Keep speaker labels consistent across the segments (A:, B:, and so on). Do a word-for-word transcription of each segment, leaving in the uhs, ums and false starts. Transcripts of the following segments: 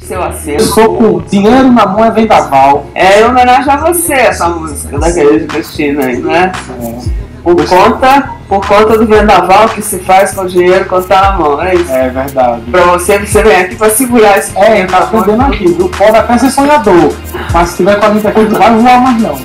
A: seu acervo.
B: Eu sou com Dinheiro na Mão é Vendaval.
A: É em homenagem a você, essa música da Igreja Cristina aí, né? É. Por conta, por conta do vendaval que se faz com o dinheiro quando tá na mão, é isso?
B: É verdade.
A: Pra você, você vem aqui pra segurar esse
B: É, ele tá aprendendo aqui. Do pode até ser sonhador, mas se tiver com a gente aqui, não vai voar mais não.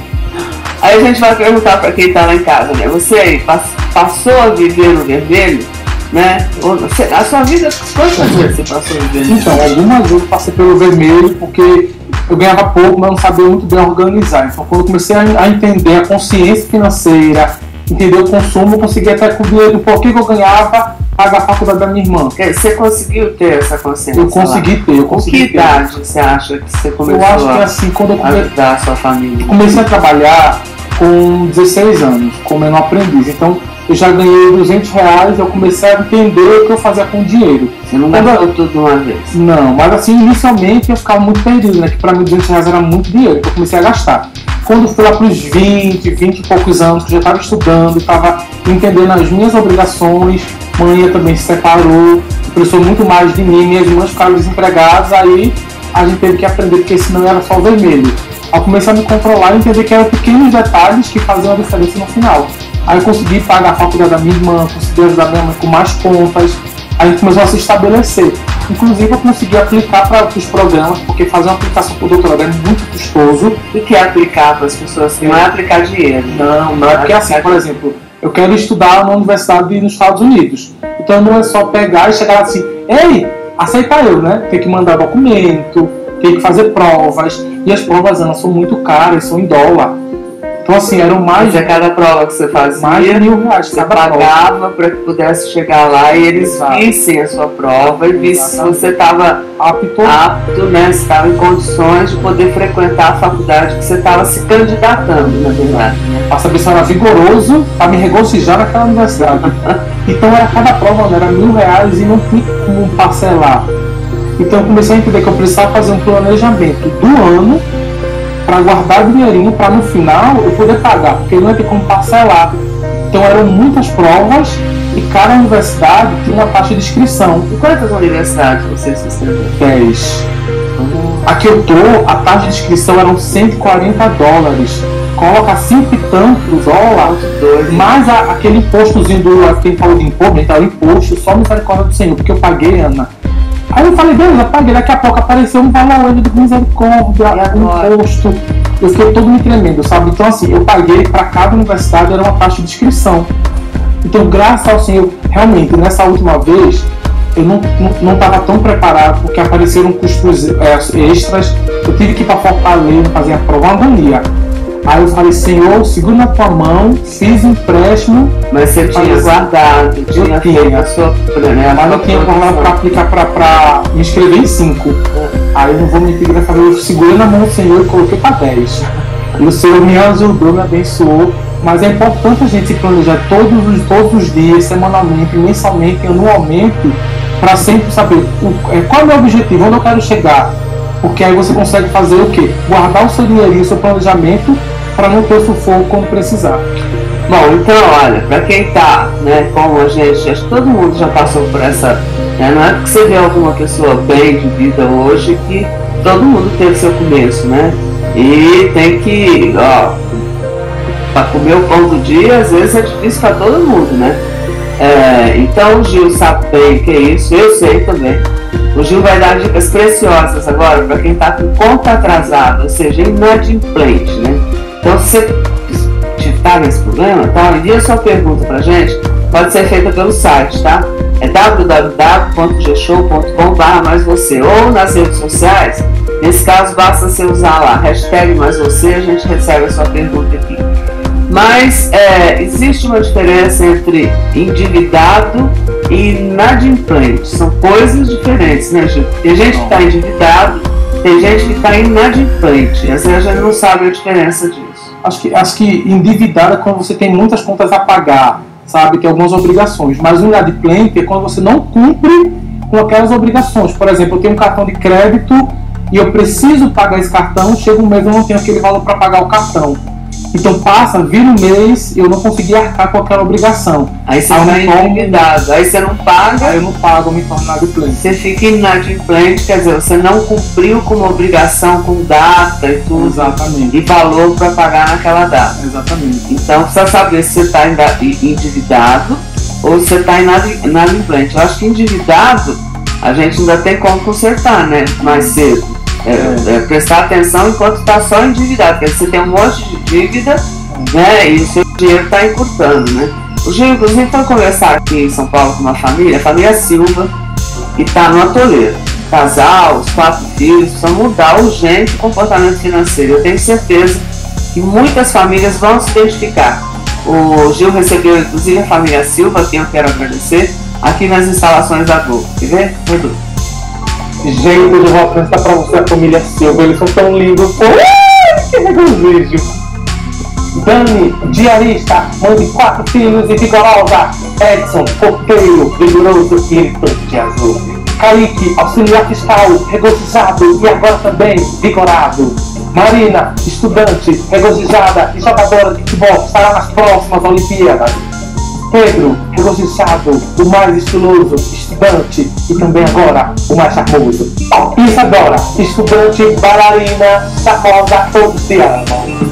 A: Aí a gente vai perguntar pra quem tá lá em casa, né? Você aí passou a viver no vermelho, né? A sua vida, quantas vezes você passou a viver?
B: Então, algumas vezes eu passei pelo vermelho porque eu ganhava pouco, mas não sabia muito bem organizar. Então, quando eu comecei a entender a consciência financeira, entender o consumo, eu consegui até cobrir do porquê que eu ganhava, pagar a faculdade da minha irmã.
A: Você conseguiu ter essa consciência?
B: Eu consegui ter, eu consegui
A: Com que
B: ter.
A: idade você acha que você começou
B: eu acho que assim, quando eu come...
A: a ajudar a sua família?
B: Comecei a trabalhar com dezesseis anos, como menor aprendiz. Então, eu já ganhei duzentos reais, eu comecei a entender o que eu fazia com o dinheiro.
A: Você não gastou tudo de uma vez?
B: Não, mas assim, inicialmente eu ficava muito perdido, né? Que pra mim duzentos reais era muito dinheiro, então eu comecei a gastar. Quando fui lá para os vinte, vinte e poucos anos, que eu já estava estudando, estava entendendo as minhas obrigações, mãe também se separou, precisou muito mais de mim, minhas irmãs ficaram desempregadas, aí a gente teve que aprender, porque senão era só o vermelho. Aí eu comecei a me controlar e entender que eram pequenos detalhes que faziam a diferença no final. Aí eu consegui pagar a faculdade da minha irmã, consegui ajudar minha mãe com mais contas, aí a gente começou a se estabelecer. Inclusive eu consegui aplicar para os programas, porque fazer uma aplicação para o doutorado é muito custoso.
A: O que é aplicar para as pessoas? Não é aplicar dinheiro.
B: Não, não é porque assim, por exemplo, eu quero estudar na universidade nos Estados Unidos. Então não é só pegar e chegar assim, ei, aceita eu, né? Tem que mandar documento, tem que fazer provas. E as provas, elas são muito caras, são em dólar. Então assim, eram mais...
A: de cada prova que você fazia,
B: mais de mil reais.
A: Você pagava para que pudesse chegar lá e eles Exato. vissem a sua prova e vissem se você estava apto, apto né? Se estava em condições de poder frequentar a faculdade que você estava se candidatando, na verdade.
B: Para saber se era vigoroso, para me regozijar naquela universidade. Então era cada prova, né? Era mil reais e não tinha como parcelar. Então eu comecei a entender que eu precisava fazer um planejamento do ano para guardar dinheirinho para no final eu poder pagar, porque não ia ter como parcelar. Então eram muitas provas e cada universidade tinha uma taxa de inscrição.
A: E quantas universidades você se inscreveu?
B: dez. Aqui eu tô, a taxa de inscrição eram cento e quarenta dólares. Coloca cinco e tantos dólares, mais a, aquele impostozinho do. Quem falou de imposto, então, o imposto, só misericórdia do Senhor, porque eu paguei, Ana. Aí eu falei, beleza, paguei, daqui a pouco apareceu um valor ainda de misericórdia, um imposto. Eu fiquei todo me tremendo, sabe? Então assim, eu paguei para cada universidade, era uma taxa de inscrição. Então, graças ao Senhor, realmente, nessa última vez, eu não estava tão preparado, porque apareceram custos é, extras, eu tive que ir para Fortaleza fazer a prova, uma agonia. Aí eu falei, Senhor, segura na tua mão, fiz empréstimo.
A: Mas você tinha guardado, tinha feito a sua
B: né, mas eu tinha para aplicar para me inscrever em cinco. Aí eu não vou mentir, dessa vez eu segurei na mão do Senhor e coloquei para dez. E o Senhor me ajudou, me abençoou. Mas é importante a gente se planejar todos os, todos os dias, semanalmente, mensalmente, anualmente, para sempre saber o, é, qual é o meu objetivo, onde eu quero chegar. Porque aí você consegue fazer o quê? Guardar o seu dinheirinho, o seu planejamento, para não ter sufoco quando precisar.
A: Bom, então olha, para quem está, né, como a gente, acho que todo mundo já passou por essa, né, não é porque você vê alguma pessoa bem de vida hoje que todo mundo teve seu começo, né? E tem que, ó, para comer o pão do dia, às vezes é difícil para todo mundo, né? É, então o Gil sabe bem o que é isso, eu sei também. O Gil vai dar dicas preciosas agora para quem está com conta atrasada, ou seja, inadimplente, né? Então, se você está nesse problema, tá? Envia sua pergunta para a gente, pode ser feita pelo site, tá? É w w w ponto g show ponto com barra mais você, ou nas redes sociais. Nesse caso, basta você usar lá, hashtag mais você, a gente recebe a sua pergunta aqui. Mas é, existe uma diferença entre endividado e inadimplente. São coisas diferentes, né, Gil? Tem gente que está endividado, tem gente que está inadimplente. Às vezes a gente não sabe a diferença disso.
B: Acho que, acho que endividado é quando você tem muitas contas a pagar, sabe? Tem algumas obrigações. Mas o inadimplente é quando você não cumpre com aquelas obrigações. Por exemplo, eu tenho um cartão de crédito e eu preciso pagar esse cartão, chega um mês eu não tenho aquele valor para pagar o cartão. Então passa, vira um mês e eu não consegui arcar com aquela obrigação.
A: Aí você
B: Aí eu
A: vai
B: me torno-
A: endividado, aí você não paga,
B: Aí eu não pago, eu me torno inadimplente.
A: você fica inadimplente, quer dizer, você não cumpriu com uma obrigação com data e tudo,
B: Exatamente.
A: e valor para pagar naquela data.
B: Exatamente.
A: Então precisa saber se você está endividado ou se você está inadimplente. Eu acho que endividado a gente ainda tem como consertar, né? Mais cedo. É, é, prestar atenção enquanto está só endividado, porque você tem um monte de dívida, né? E o seu dinheiro está encurtando, né? O Gil, inclusive, foi conversar aqui em São Paulo com uma família, a família Silva, que está no atoleiro. Casal, os quatro filhos, precisam mudar urgente o comportamento financeiro. Eu tenho certeza que muitas famílias vão se identificar. O Gil recebeu, inclusive, a família Silva, a quem eu quero agradecer, aqui nas instalações da Globo. Quer ver? Edu.
B: Gente, eu vou apresentar pra você a família Silva, eles são tão lindos. Ui, que regozijo! Dani, diarista, mãe de quatro filhos e vigorosa. Edson, porteiro, vigoroso e irritante azul. Kaique, auxiliar fiscal, regozijado e agora também vigorado. Marina, estudante, regozijada e jogadora de futebol, estará nas próximas Olimpíadas. Pedro, regozijado, o mais estiloso, estudante e também agora o mais charmoso. Isadora, estudante, bailarina, charmosa, todos te amam.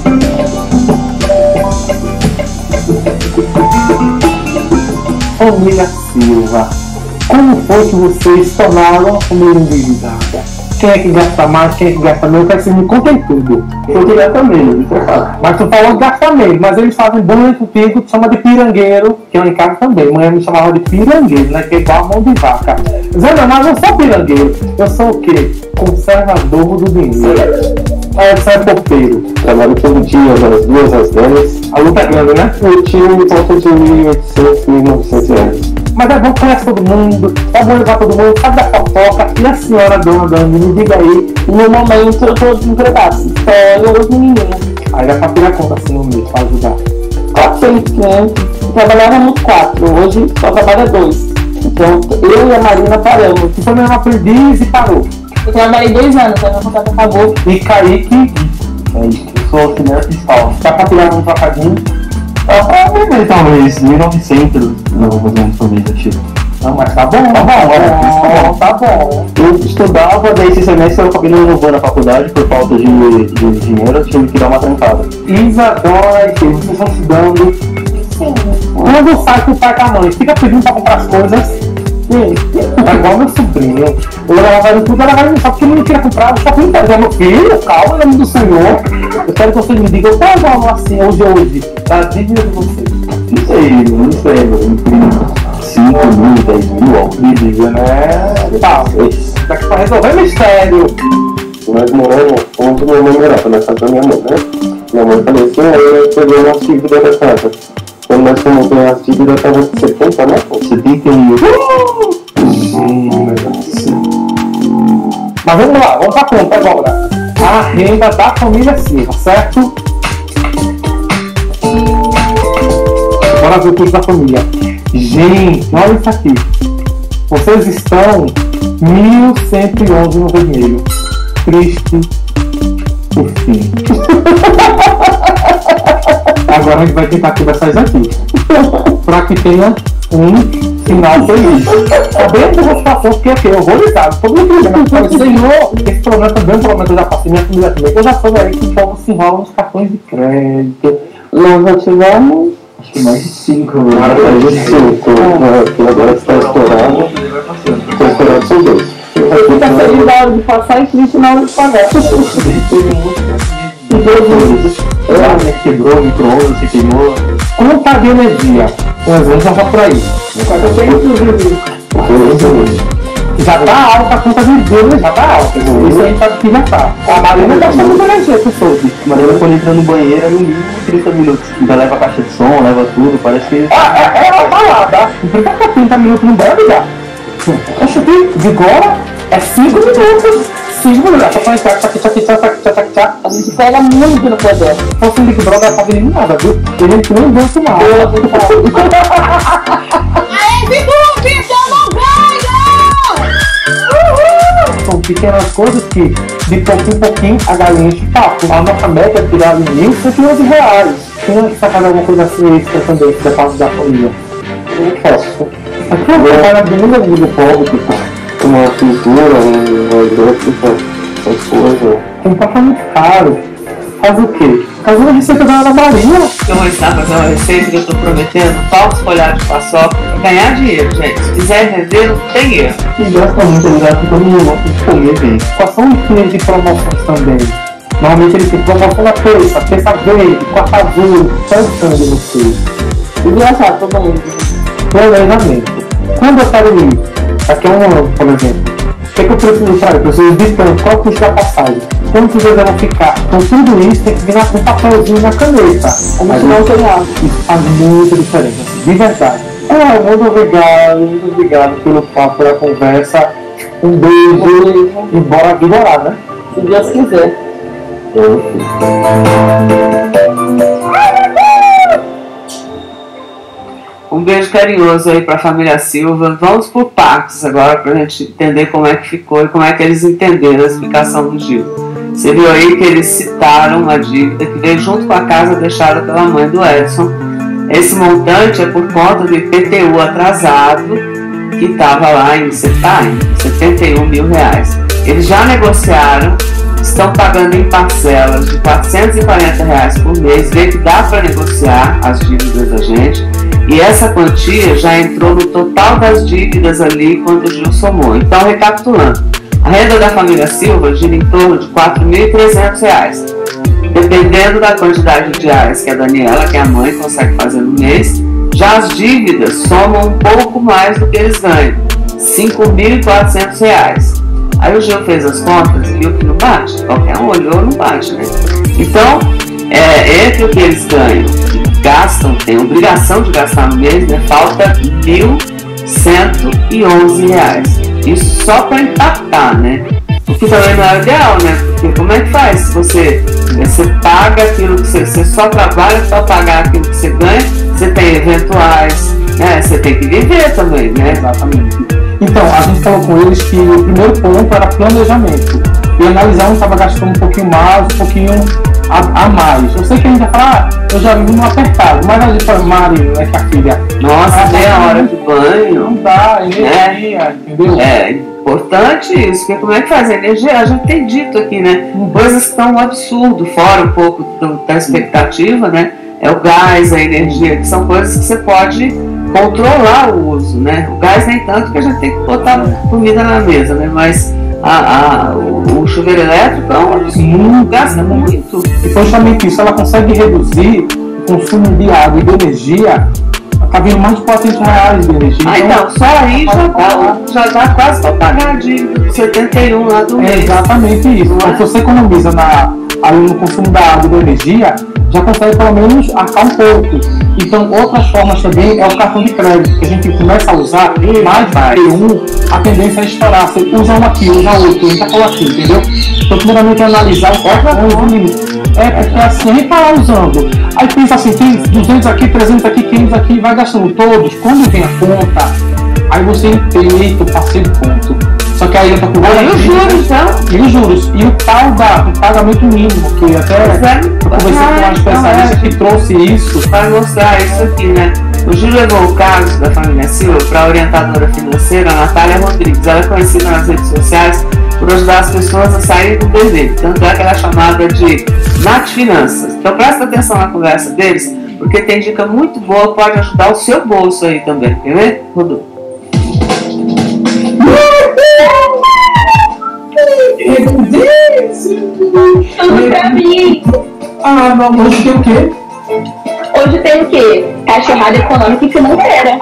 B: Família Silva, como foi que vocês tornaram a família endividada? Quem é que gasta mais, quem é que gasta menos? Eu quero que vocês me contem tudo.
C: Eu que gasta menos, isso é fato.
B: Mas tu falou que gasta menos, mas eles fazem bullying contigo, tu chama de pirangueiro, que eu em casa também. Mãe me chamava de pirangueiro, né? Que é igual a mão de vaca. Zé, mas eu sou pirangueiro. Eu sou o quê? Conservador do dinheiro. É, você é porteiro.
C: Trabalho todo dia, das duas às dez.
B: A luta é grande, né?
C: O time me conta de mil e oitocentos, mil e novecentos reais.
B: Mas é bom que conhece todo mundo, é bom levar todo mundo, sabe da fofoca. E a senhora, dona Dani, me diga aí.
D: No momento eu tô desempregado, só os menininhos.
B: Aí dá pra tirar conta assim no mês, pra ajudar.
D: quatrocentos, quinhentos. Trabalhávamos quatro, hoje só trabalha dois. Então eu e a Marina paramos.
B: Tu foi mesmo aprendiz e parou.
D: Eu trabalhei dois anos, aí meu contrato acabou.
B: E Kaique,
C: É isso, eu sou auxiliar fiscal.
B: dá pra tirar um trocadinho.
C: Ah, talvez, talvez, mil e novecentos não vou fazer uma família, tipo.
B: Não, mas tá bom, tá bom,
C: tá bom,
B: tá bom.
C: Eu estudava, daí esse semestre eu acabei não renovando a faculdade por falta de, de dinheiro, eu tive que dar uma trancada.
B: Isadora e Silvio, vocês estão se dando.
D: Sim.
B: Quando sai com o pai e com a mãe, fica pedindo pra comprar as coisas.
D: Sim.
B: É igual meu sobrinho. Eu levava ele tudo, ela vai só porque ele não queria comprar. Eu só fui entender, meu filho, calma, em nome do Senhor. Eu quero que vocês me digam qual é o valor assim, hoje hoje, da dívida de vocês.
C: Não sei, não sei, entre cinco mil, dez mil, algo de dívida, né?
B: Tá,
C: Esse.
B: daqui pra resolver mistério.
C: Nós moramos onde minha mãe morava, na casa da minha mãe, né? Minha mãe faleceu, aí nós pegamos as dívidas da casa. Quando nós fomos ver as dívidas, estava com setenta, né? setenta mil.
B: Mas vamos lá, vamos pra conta agora. A renda da família Silva, certo? Bora ver o custo da família. Gente, olha isso aqui. Vocês estão mil cento e onze no vermelho. Triste por fim. Agora a gente vai tentar conversar isso aqui. Pra que tenha um final feliz. Também não vou situação porque aqui é horrorizado. Todo mundo diz, mas Senhor, esse problema também é um problema que eu já passei minha família também. Eu já soube aí que o povo se enrola nos cartões de crédito.
D: Nós já tivemos.
C: Acho que mais de cinco, né? Mais de cinco. Porque agora está estourado. Está estourado são dois.
D: Fica feliz na hora de passar e triste na hora de pagar.
C: Ah, quebrou o micro-ondas, se queimou.
B: Conta de energia. Um exemplo já vai por aí. Já tá alta a conta de energia, já tá alta. Isso aí sabe que já tá. A Marina gasta muita energia, que eu soube.
C: Marina, quando entra no banheiro, é no mínimo trinta minutos. Ainda leva a caixa de som, leva tudo, parece que...
B: Ah, é, ela tá lá, tá? Não precisa ficar trinta minutos no banho, já. Acho que de agora é cinco minutos. cinco minutos. Só pra entrar, tchac, tchac, tchac, tchac, tchac, tchac.
D: A gente pega muito no poder.
B: Se fosse um Big Brother, não tava nada, viu? Tem gente que nem dança mais.
E: Aê, Bidu, Bidu, não ganha!
B: São pequenas coisas que de pouquinho em pouquinho a galinha enche o papo. A nossa meta é tirar mil cento e onze reais. Quem é que está fazendo alguma coisa assim extra também da parte da família?
C: Eu não faço.
B: Aqui é uma parada bem do pobre, tipo,
C: Uma pintura, um olho, tipo, essas coisas.
B: comprar muito caro. Faz o quê? Faz uma receita da Ana Maria.
A: Eu vou ensinar a fazer uma receita que eu estou prometendo, falsos folhados de paçoca, pra ganhar dinheiro, gente. Se quiser vender, não tem erro.
B: E gosta muito, ele gosta que todo mundo gosta de comer bem. Quais são os dias de promoções também? Normalmente ele tem promoção na terça, terça verde, quarta azul, pensando em vocês.
D: Engraçado, todo mundo.
B: Planejamento. Quando eu quero ir, daqui a um ano, por exemplo, o que, é que eu preciso fazer? Eu preciso de tanto, qual custo da passagem? Quantos dias eu vou ficar? Então tudo isso tem que vir com um papelzinho na caneta.
D: Como se não tem nada.
B: Isso faz muita diferença, assim, de verdade. Ah, muito obrigado, muito obrigado pelo papo, pela conversa. Um beijo, um beijo. E bora vigorar, né?
D: Se Deus quiser.
A: Um beijo carinhoso aí para a família Silva. Vamos por partes agora para a gente entender como é que ficou e como é que eles entenderam a explicação do Gil. Você viu aí que eles citaram uma dívida que veio junto com a casa deixada pela mãe do Edson. Esse montante é por conta do I P T U atrasado que estava lá em setenta e um mil reais. Eles já negociaram, estão pagando em parcelas de quatrocentos e quarenta reais por mês, vê que dá para negociar as dívidas da gente. E essa quantia já entrou no total das dívidas ali quando o Gil somou. Então, recapitulando, a renda da família Silva gira em torno de quatro mil e trezentos reais. Dependendo da quantidade de diárias que a Daniela, que é a mãe, consegue fazer no mês, já as dívidas somam um pouco mais do que eles ganham, cinco mil e quatrocentos reais. Aí o Gil fez as contas e viu que não bate. Qualquer um olhou, não bate, né? Então, é, entre o que eles ganham e gastam, tem obrigação de gastar no mês, né? Falta mil cento e onze reais. Isso só para empatar, né? O que também não é ideal, né? Porque como é que faz? Se você, você paga aquilo que você, você só trabalha para pagar aquilo que você ganha, você tem eventuais, né? Você tem que viver também, né?
B: Exatamente. Então, a gente falou com eles que o primeiro ponto era planejamento. E analisar onde estava gastando um pouquinho mais, um pouquinho a, a mais. Eu sei que a gente vai falar, ah, eu já vi um apertado, mas a gente fala, Mari, é que a filha.
A: Nossa, meia hora de banho.
B: Não dá, energia,
A: é,
B: entendeu?
A: É importante isso, porque como é que faz? A energia, a gente tem dito aqui, né? Uhum. Coisas que estão um absurdo, fora um pouco do, da expectativa, né? É o gás, a energia, que são coisas que você pode controlar o uso, né? O gás nem tanto, que a gente tem que botar comida na mesa, né? Mas a, a, o, o chuveiro elétrico é um absurdo, gasta muito.
B: E foi justamente isso, ela consegue reduzir o consumo de água e de energia, está vindo mais de quatrocentos reais de energia.
A: Ah, então, só aí já dá, já dá quase para pagar a dívida de setenta e um lá do mês.
B: É exatamente isso. Então, se você economiza na, ali no consumo da água e da energia, já consegue pelo menos arcar um pouco. Então, outras formas também é o cartão de crédito, que a gente começa a usar mais de um, a tendência é estourar. Você usa um aqui, usa outro, entra por aqui, entendeu? Então, primeiramente, é analisar o cartão e o limite. É, porque assim, a gente tá lá usando. Aí pensa assim, tem duzentos aqui, trezentos aqui, quinhentos aqui, vai gastando todos. Quando vem a conta, aí você empeita o parceiro ponto. Só que aí eu tô com
A: e os juros, então?
B: E os juros. E o tal da, o pagamento mínimo, que até
A: é,
B: eu conversei com uma especialista que trouxe isso.
A: Para mostrar isso aqui, né? O Gil levou o caso da família Silva para a orientadora financeira, a Natália Rodrigues. Ela é conhecida nas redes sociais por ajudar as pessoas a saírem do vermelho. Tanto é que ela é chamada de Nath Finanças. Então presta atenção na conversa deles, porque tem dica muito boa, pode ajudar o seu bolso aí também. Quer ver? Rodolfo.
E: Tudo pra mim.
B: Ah, não, hoje tem o quê?
E: Hoje tem o quê? Cachorrada econômica e financeira.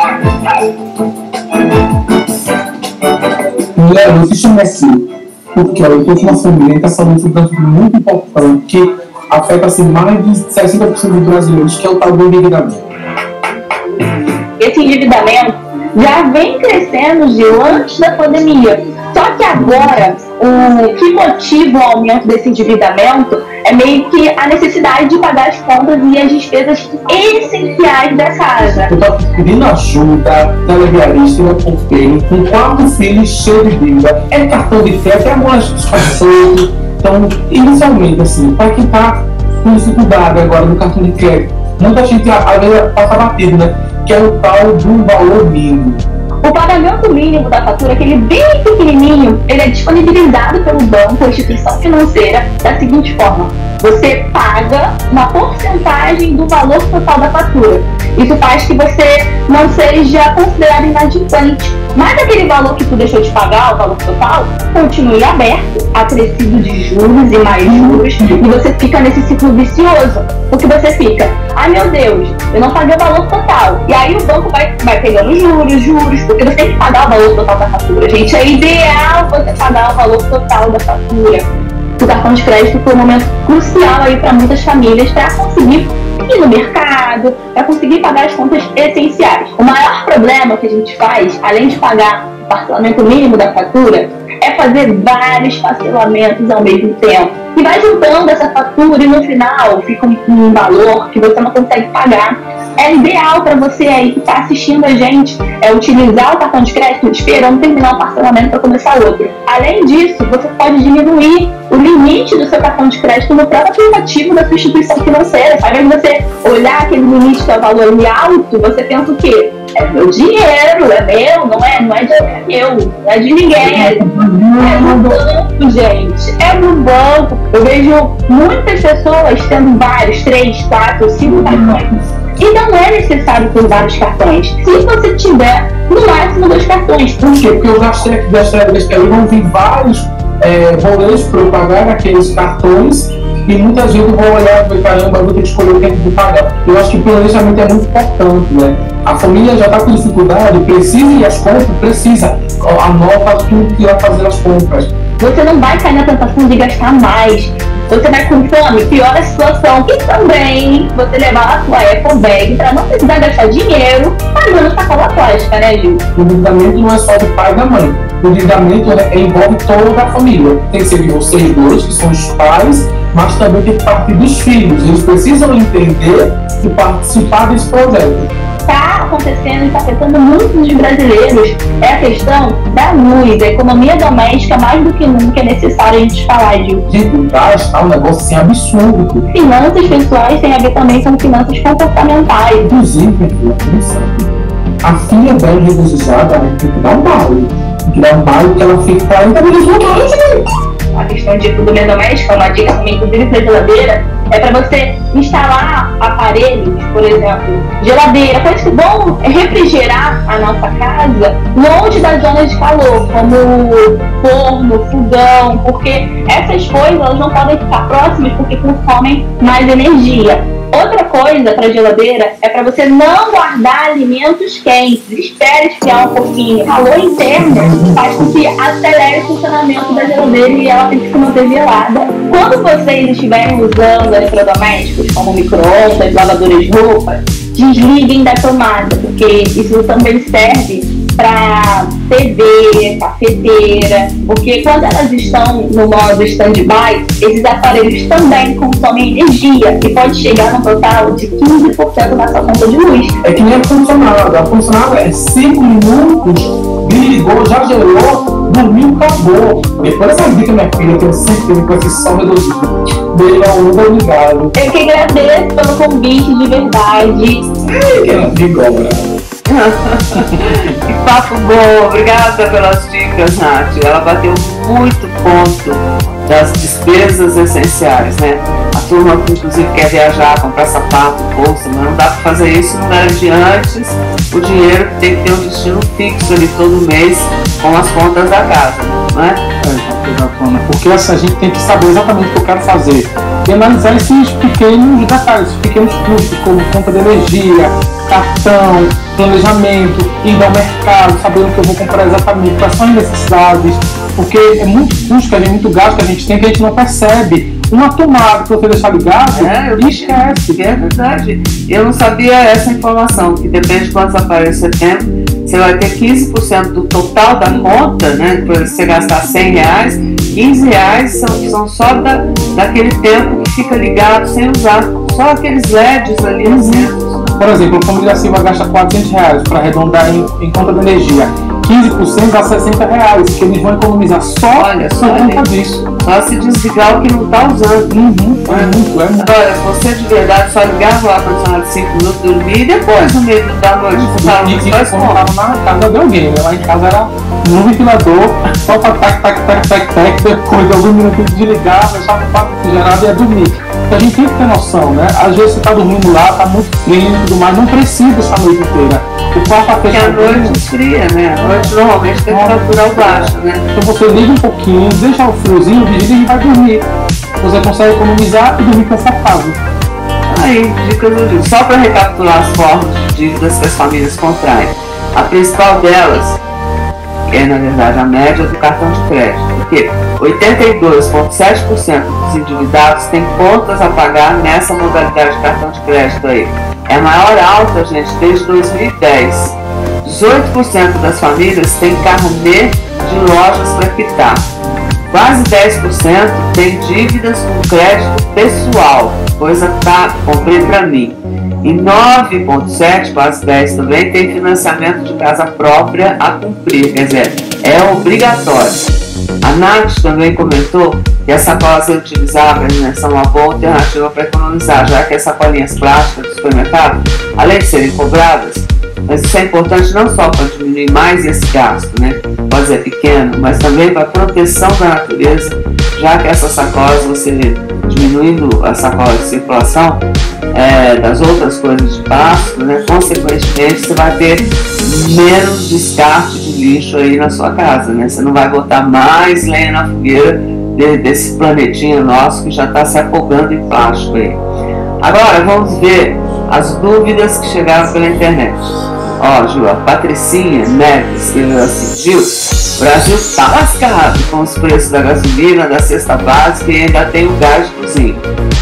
B: Léo, eu se chamo assim, porque ó, eu estou com uma família que a saúde é um muito importante, que afeta assim, mais de sessenta por cento dos brasileiros, que é o tal do endividamento.
E: Esse endividamento já vem crescendo, Gil, antes da pandemia. Só que agora, o que motiva o aumento desse endividamento é meio que a necessidade de pagar as contas e as despesas essenciais da casa.
B: Eu estou pedindo ajuda da legalista, eu comprei com quatro filhos cheios de dívida. É cartão de crédito, é algumas discussões, Então, inicialmente, assim, para quem está com dificuldade agora no cartão de crédito, muita gente às vezes passa batido, né? Que é o tal do valor mínimo.
E: O pagamento mínimo da fatura, aquele bem pequenininho, ele é disponibilizado pelo banco ou instituição financeira da seguinte forma: você paga uma porcentagem do valor total da fatura. Isso faz que você não seja considerado inadimplente, mas aquele valor que tu deixou de pagar, o valor total, continue aberto, acrescido de juros e mais juros, e você fica nesse ciclo vicioso, porque você fica, ai meu Deus, eu não paguei o valor total, e aí o banco vai, vai pegando juros, juros, porque você tem que pagar o valor total da fatura, gente. É ideal você pagar o valor total da fatura. O cartão de crédito foi um momento crucial aí para muitas famílias para conseguir ir no mercado, para conseguir pagar as contas essenciais. O maior problema que a gente faz, além de pagar o parcelamento mínimo da fatura, é fazer vários parcelamentos ao mesmo tempo. E vai juntando essa fatura e no final fica um, um valor que você não consegue pagar. É ideal para você aí que está assistindo a gente é utilizar o cartão de crédito esperando terminar o parcelamento para começar outro. Além disso, você pode diminuir o limite do seu cartão de crédito no próprio aplicativo da sua instituição financeira. Ao invés de você olhar aquele limite que é o valor ali alto, você pensa o quê? É meu dinheiro, é meu, não é, não é, de, é meu, não é de ninguém, é, é no banco, gente, é no banco. Eu vejo muitas pessoas tendo vários, três, quatro, cinco cartões. E não é necessário ter vários cartões, se você tiver no máximo dois cartões.
B: Por quê? Porque eu já sei que desta vez que vão vir vários é, boletos para eu pagar naqueles cartões. E muita gente vai olhar e vai, caramba, eu vou ter que escolher o tempo de pagar. Eu acho que o planejamento é muito importante, né? A família já está com dificuldade, precisa ir às compras, precisa. Anota tudo que vai fazer as compras.
E: Você não vai cair na tentação de gastar mais. Você vai com fome, piora a situação. E também você levar a sua Apple Bag para não precisar gastar dinheiro pagando sacola plástica, né, Gil?
B: O endividamento não é só do pai e da mãe. O endividamento envolve toda a família. Tem que ser de vocês dois, que são os pais, mas também tem que partir dos filhos. Eles precisam entender e participar desse projeto.
E: Está acontecendo e está afetando muitos brasileiros é a questão da luz, a economia doméstica, mais do que nunca é necessário a gente falar, Gil.
B: Gente, o gás está um negócio assim absurdo.
E: Finanças pessoais têm a ver também com finanças comportamentais.
B: Inclusive, a filha dela desejada, ela tem que dar um baile. Tem que dar um baile porque ela fica quarenta minutos no banho.
E: A questão de economia doméstica, uma dica também, inclusive para geladeira, é para você instalar aparelhos, por exemplo, geladeira, coisas que vão refrigerar a nossa casa longe das zonas de calor, como forno, fogão, porque essas coisas elas não podem ficar próximas porque consomem mais energia. Outra coisa para a geladeira é para você não guardar alimentos quentes. Espere esfriar um pouquinho. O calor interno faz com que acelere o funcionamento da geladeira e ela tem que se manter gelada. Quando vocês estiverem usando eletrodomésticos como micro-ondas, lavadoras de roupa, desliguem da tomada, porque isso também serve para T V, cafeteira, porque quando elas estão no modo stand-by, esses aparelhos também consomem energia e pode chegar no total de quinze por cento na sua conta de luz.
B: É que nem a funcionária, a funcionária é cinco minutos, ligou, já gerou, dormiu, acabou. Depois essa dica, minha filha, eu tenho certeza que vai ser só reduzido. Beijo ao mundo obrigado.
E: Eu que agradeço pelo convite de verdade.
B: Ai, que ela me cobra.
A: Que papo bom, obrigada pelas dicas, Nath. Ela bateu muito ponto das despesas essenciais, né? A turma que inclusive quer viajar, comprar sapato, bolsa, mas não dá para fazer isso no lugar de antes. O dinheiro tem que ter um destino fixo ali todo mês com as contas da casa, não é?
B: Porque assim, a gente tem que saber exatamente o que eu quero fazer e analisar esses pequenos detalhes, esses pequenos custos, como conta de energia, cartão, planejamento, ir ao mercado, sabendo que eu vou comprar exatamente quais são as necessidades, porque é muito custo, que a gente, muito gasto que a gente tem que a gente não percebe. Uma tomada que você deixar ligado,
A: é, eu
B: esquece.
A: É verdade. Eu não sabia essa informação, que depende de quantos aparelhos você tem, você vai ter quinze por cento do total da conta, né? Se você gastar cem reais, quinze reais são, são só da, daquele tempo que fica ligado sem usar. Só aqueles L E Ds ali acentos.
B: Por exemplo, a família Silva gasta quatrocentos reais para arredondar em, em conta de energia. quinze por cento dá sessenta reais, que eles vão economizar só
A: Olha,
B: por
A: só
B: conta
A: aí.
B: disso.
A: Só se desligar o que não está usando.
B: Uhum, é muito, é muito.
A: Agora, você de verdade só ligava o ar-condicionado de cinco minutos, dormir e depois, no meio da noite, você estava
B: E
A: nos
B: e
A: dois
B: quando
A: pontos.
B: tava na casa de alguém, né? Lá em casa era no ventilador, só pra tac, tac, tac, tac, tac, depois de alguns minutos desligar, deixava o papo refrigerado e ia dormir. Então a gente tem que ter noção, né? Às vezes você tá dormindo lá, tá muito frio e tudo mais, não precisa essa noite inteira. O quarto tá
A: Porque a
B: fechado.
A: noite esfria, né? A noite normalmente tem temperatura baixa, né?
B: Então você liga um pouquinho, deixa o friozinho, desliga e vai dormir. Você consegue economizar e dormir confortável.
A: Aí, dicas do livro. Só para recapitular as formas de dívidas que as famílias contraem. A principal delas é, na verdade, a média do cartão de crédito. Porque oitenta e dois vírgula sete por cento dos endividados têm contas a pagar nessa modalidade de cartão de crédito aí. É a maior alta, gente, desde dois mil e dez. dezoito por cento das famílias têm carnê de lojas para quitar. Quase dez por cento tem dívidas com crédito pessoal, coisa tá, comprei para mim. E nove vírgula sete por cento, quase dez por cento também, tem financiamento de casa própria a cumprir, quer dizer, é obrigatório. A Nath também comentou que as sacolas reutilizáveis, né, são uma boa alternativa para economizar, já que as sacolinhas plásticas do supermercado, além de serem cobradas, mas isso é importante não só para diminuir mais esse gasto, né? Pode ser pequeno, mas também para a proteção da natureza, já que essas sacolas, você diminuindo a sacola de circulação é, das outras coisas de plástico, né? Consequentemente, você vai ter menos descarte de lixo aí na sua casa, né? Você não vai botar mais lenha na fogueira de, desse planetinha nosso que já está se afogando em plástico aí. Agora, vamos ver as dúvidas que chegaram pela internet. Ó, Gil, a Patricinha Neves escreveu assim: Gil, o Brasil tá lascado com os preços da gasolina, da cesta básica e ainda tem o gás de cozinha.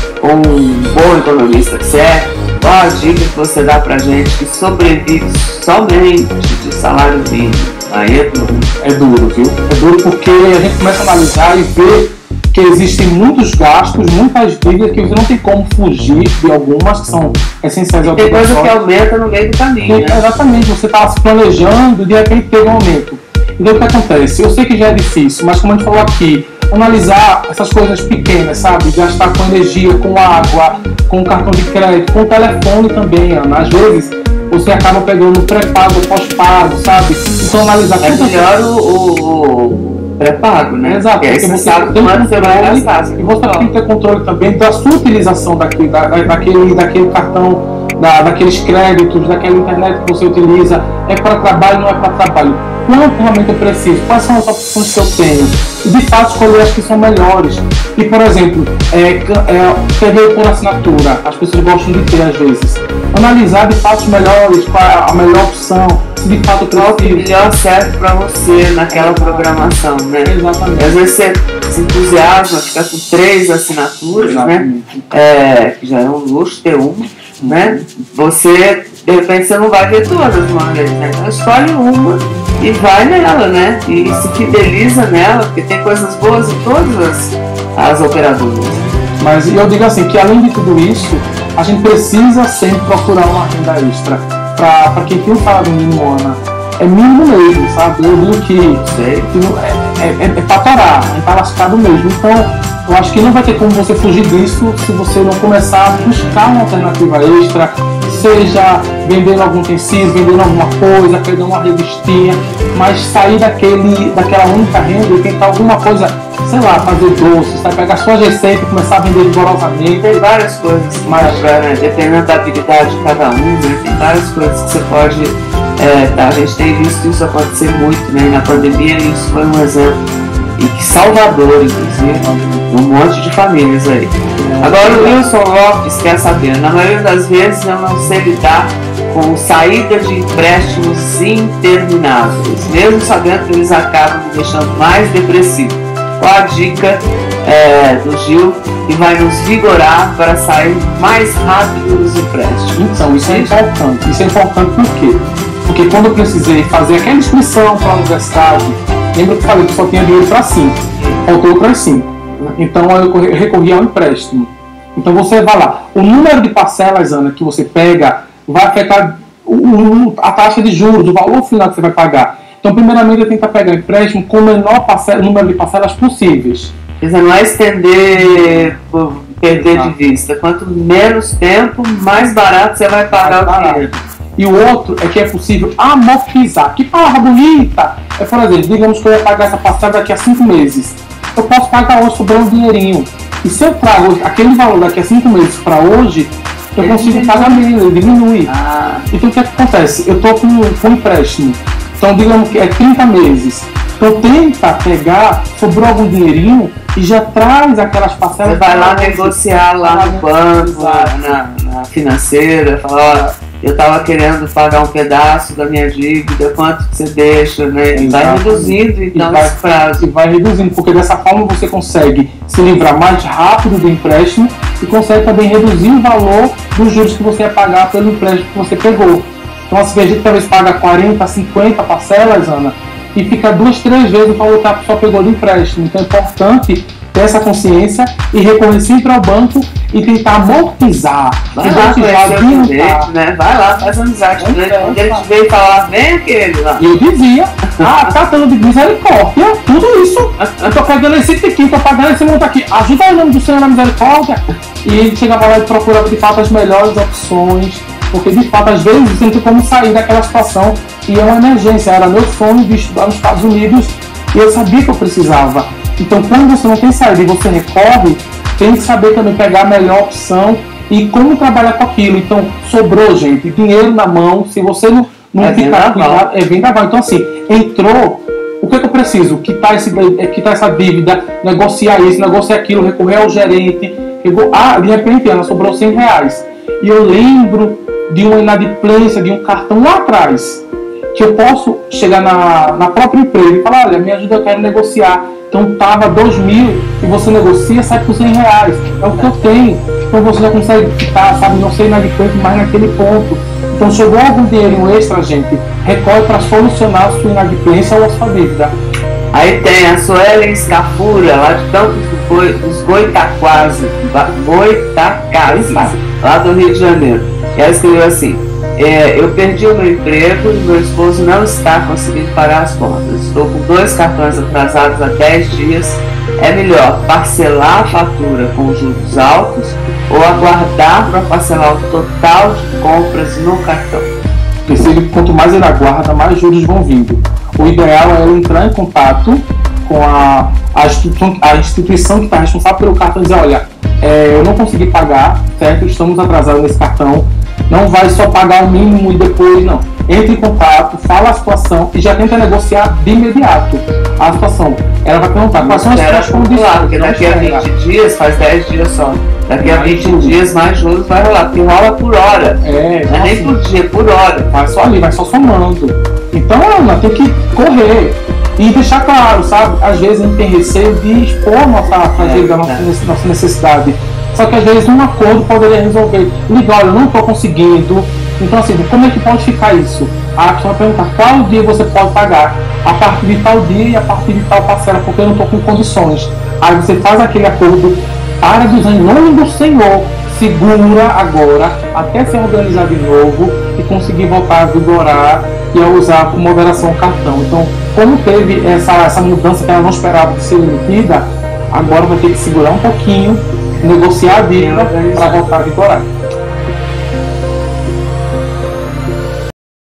A: Um bom economista que você é, qual a dica que você dá pra gente que sobrevive somente de salário mínimo? Aí é duro.
B: É duro, viu? É duro porque a gente começa a analisar e ver que existem muitos gastos, muitas dívidas que você não tem como fugir de algumas que são essenciais ao
A: Tem coisa que
B: negócio.
A: aumenta no meio do caminho, né?
B: Exatamente, você está se planejando e de repente teve um aumento. Então o que acontece? Eu sei que já é difícil, mas como a gente falou aqui, analisar essas coisas pequenas, sabe? Gastar com energia, com água, com cartão de crédito, com telefone também, Ana. Às vezes você acaba pegando pré-pago, pós-pago, sabe? Então analisar
A: É
B: tudo.
A: melhor o, o, o pré-pago, né?
B: Exato,
A: Porque aí
B: porque
A: você
B: você
A: sabe
B: tem
A: quanto você vai
B: controle
A: gastar. Você
B: e você tem que ter controle também da sua utilização daquele, da, daquele, daquele cartão, da, daqueles créditos, daquela internet que você utiliza. É para trabalho, não é para trabalho. Quanto realmente eu preciso? Quais são as opções que eu tenho? E de fato escolher as que são melhores. E, por exemplo, é, é, peguei por assinatura, as pessoas gostam de ter às vezes. Analisar de fato os melhores, qual é a melhor opção, se de fato eu
A: qual que
B: preciso.
A: melhor serve para você naquela programação, né?
B: Exatamente.
A: Às vezes você se entusiasma, fica com três assinaturas, né?
B: Exatamente.
A: É, que já é um luxo ter uma, né? Você, de repente, você não vai ver todas de uma vez, né? Então escolhe uma e vai nela, né? E se fideliza nela, porque tem coisas boas em todas as, as operadoras.
B: Mas eu digo assim, que além de tudo isso, a gente precisa sempre procurar uma renda extra. Para quem tem o salário mínimo, Ana, é mínimo mesmo, sabe? Eu digo que,
A: Sei.
B: que não- é, é, é, é para parar, a gente tá lascado mesmo. Então, eu acho que não vai ter como você fugir disso se você não começar a buscar uma alternativa extra, seja vendendo algum tecido, vendendo alguma coisa, pegando uma revistinha, mas sair daquele, daquela única renda e tentar alguma coisa, sei lá, fazer doce, sabe? Pegar suas receitas e começar a vender rigorosamente.
A: Tem várias coisas que
B: Mas-
A: dá pra, né? Dependendo da habilidade de cada um, né? Tem várias coisas que você pode. É, tá, a gente tem visto isso acontecer muito, né? E na pandemia isso foi um exemplo. E que salvador, inclusive, um monte de famílias aí. Agora o Wilson Lopes quer saber, na maioria das vezes eu não sei lidar com saída de empréstimos intermináveis, mesmo sabendo que eles acabam me deixando mais depressivo. Qual a dica é, do Gil que vai nos vigorar para sair mais rápido dos empréstimos?
B: Então, isso é importante. Isso é importante por quê? Porque quando eu precisei fazer aquela inscrição para a universidade, lembra que eu falei que só tinha dinheiro para cinco, faltou outras cinco. Então eu corri- recorri ao empréstimo. Então você vai lá. O número de parcelas, Ana, que você pega vai afetar o- o- a taxa de juros, o valor final que você vai pagar. Então, primeiramente, eu tentar pegar empréstimo com o menor parcela, número de parcelas possíveis.
A: Quer dizer, não é estender, perder de vista. Quanto menos tempo, mais barato você vai pagar o dinheiro.
B: E o outro é que é possível amortizar. Que palavra bonita! É, por exemplo, digamos que eu ia pagar essa parcela daqui a cinco meses. Eu posso pagar hoje, sobrando um dinheirinho. E se eu trago aquele valor daqui a cinco meses para hoje, eu ele consigo pagar menos, ele diminui. Ah. Então o que, é que acontece? Eu estou com, com um empréstimo. Então digamos que é trinta meses. Então tenta pegar, sobrou algum dinheirinho e já traz aquelas parcelas.
A: Você vai lá negociar lá no banco, na, na financeira, fala, ó, eu estava querendo pagar um pedaço da minha dívida, quanto que você deixa, né? E vai reduzindo então e vai, esse prazo.
B: E vai reduzindo, porque dessa forma você consegue se livrar mais rápido do empréstimo e consegue também reduzir o valor dos juros que você ia pagar pelo empréstimo que você pegou. Então assim, a gente talvez paga quarenta, cinquenta parcelas, Ana, e fica duas, três vezes o valor que a pessoa pegou de empréstimo. Então é importante ter essa consciência e recorrer sempre ao banco e tentar amortizar.
A: Vai lá, cliente, né? Vai lá, faz amizade com ele. Quando ele te veio falar, vem aquele lá.
B: E eu dizia, ah, catando de misericórdia, tudo isso. Eu tô pegando esse tiquinho, tô pagando esse monte aqui. Ajuda aí o nome do Senhor na misericórdia. E ele chegava lá e procurava de fato as melhores opções. Porque de fato, às vezes, você não tem como sair daquela situação e é uma emergência. Era meu sonho de estudar nos Estados Unidos e eu sabia que eu precisava. Então, quando você não tem saída e você recorre, tem que saber também pegar a melhor opção e como trabalhar com aquilo. Então, sobrou, gente, dinheiro na mão. Se você não, não
A: é
B: ficar cuidado, é vendaval. Então, assim, entrou, o que, é que eu preciso? Quitar, esse, quitar essa dívida, negociar isso, negociar aquilo, recorrer ao gerente. Ah, de repente, Ana, sobrou cem reais. E eu lembro de uma inadimplência, de um cartão lá atrás, que eu posso chegar na, na própria empresa e falar, olha, me ajuda, eu quero negociar. Então estava dois mil e você negocia, sai por cem reais. É o que eu tenho. Então você já consegue ficar, sabe, não ser inadimplente mais naquele ponto. Então chegou algum dinheirinho extra, gente, recorre para solucionar a sua inadimplência ou a sua dívida.
A: Aí tem a Suelen Scafura, lá de Campos dos Goitaquazes, Goitacazes, lá do Rio de Janeiro. E ela escreveu assim, é, eu perdi o meu emprego e meu esposo não está conseguindo pagar as contas. Estou com dois cartões atrasados há dez dias. É melhor parcelar a fatura com juros altos ou aguardar para parcelar o total de compras no cartão?
B: Percebe que quanto mais ele aguarda, mais juros vão vindo. O ideal é ele entrar em contato com a, a, instituição, a instituição que está responsável pelo cartão e dizer, olha, é, eu não consegui pagar, certo? Estamos atrasados nesse cartão. Não vai só pagar o mínimo e depois, não. Entre em contato, fala a situação e já tenta negociar de imediato a situação. Ela vai perguntar quais são as suas condições.
A: Porque daqui a vinte dias, faz dez dias só. Daqui a vinte dias mais juros vai rolar, porque rola por hora.
B: É,
A: não é nem por dia, por hora.
B: Vai só ali, vai só somando. Então, Ana, tem que correr. E deixar claro, sabe? Às vezes a gente tem receio de expor nossa, é, da nossa, é. nossa necessidade. Só que às vezes um acordo poderia resolver. Liga, olha, eu não estou conseguindo. Então assim, como é que pode ficar isso? A pessoa vai perguntar qual dia você pode pagar, a partir de tal dia e a partir de tal parcela, porque eu não estou com condições. Aí você faz aquele acordo, para de usar em nome do Senhor, segura agora, até se organizar de novo e conseguir voltar a vigorar e a usar com moderação o cartão. Então, como teve essa, essa mudança que ela não esperava de ser emitida, agora vai ter que segurar um pouquinho, negociar a dívida para voltar a vigorar.